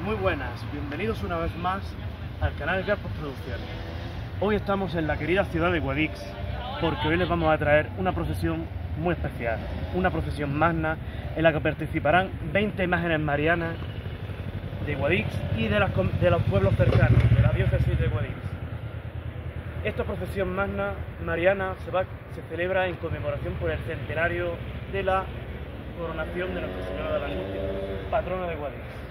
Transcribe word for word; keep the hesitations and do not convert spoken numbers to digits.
Muy buenas, bienvenidos una vez más al canal Garpos Producciones. Hoy estamos en la querida ciudad de Guadix porque hoy les vamos a traer una procesión muy especial, una procesión magna en la que participarán veinte imágenes marianas de Guadix y de, las, de los pueblos cercanos, de la diócesis de Guadix. Esta procesión magna mariana se, va, se celebra en conmemoración por el centenario de la coronación de Nuestra Señora de la Angustia, patrona de Guadix.